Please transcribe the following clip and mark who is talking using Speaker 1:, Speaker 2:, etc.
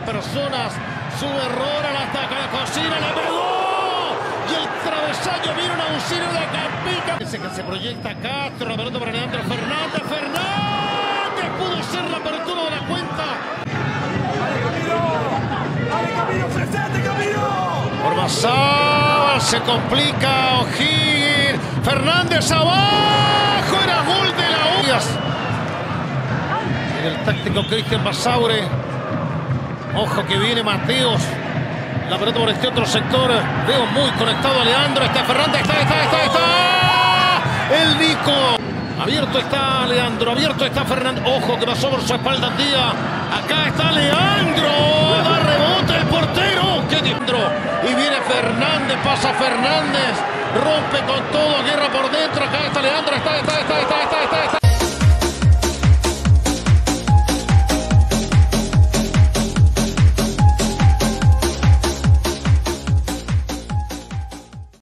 Speaker 1: personas. Su error al ataque de Cocina, la pegó. Y el travesaño viene un auxilio de Capica. Que se proyecta Castro, la pelota para Leandro Fernández. Fernández pudo ser la apertura de la cuenta.
Speaker 2: ¡Dale, Camilo! ¡Ofrecete, Camilo!
Speaker 1: Ormazábal se complica. O'Higgins. Fernández abajo. Era gol de la U. El táctico Cristian Basaure. Ojo que viene Mateos. La pelota por este otro sector. Veo muy conectado a Leandro. Está Fernández. Está. El Nico. Abierto está Leandro. Abierto está Fernández. Ojo que pasó por su espalda Díaz. Acá está Leandro. Da rebote el portero. ¡Qué diestro! Y viene Fernández. Pasa Fernández. Rompe con todo. Guerra por dentro. Acá está Leandro. Está.